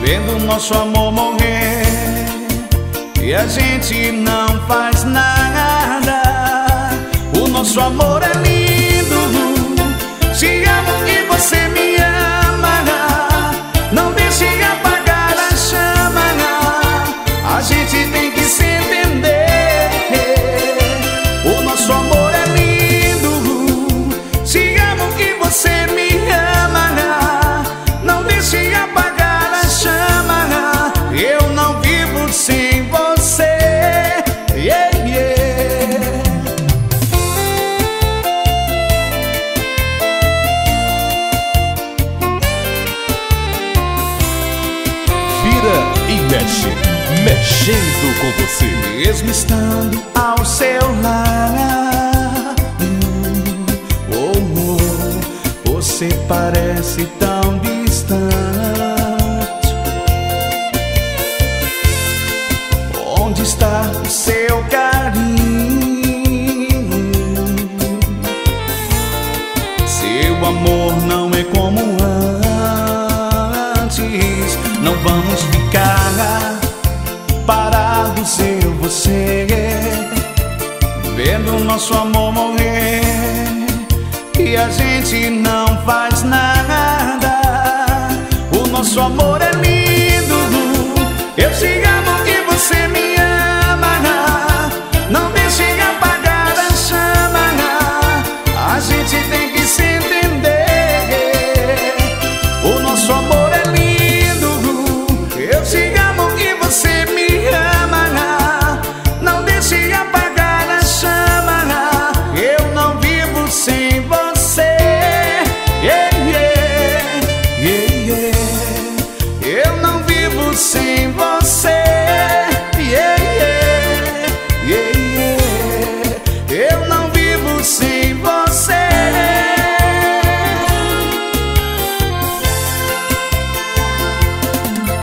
vendo nosso amor morrer e a gente não faz nada. O nosso amor é lindo, te amo e você me ama. Não deixe apagar a chama, a gente tem que se entender. O nosso amor é lindo, te amo e você me ama. Não deixe apagar a chama, eu não vivo sem você. Yeah, yeah. Vira e mexe, mexendo com você. Mesmo estando ao seu lado, você parece tão distante. Onde está o seu carinho? Seu amor não é como antes. Não vamos ficar parados, eu e você, vendo nosso amor morrer e a gente não faz nada. O nosso amor é lindo,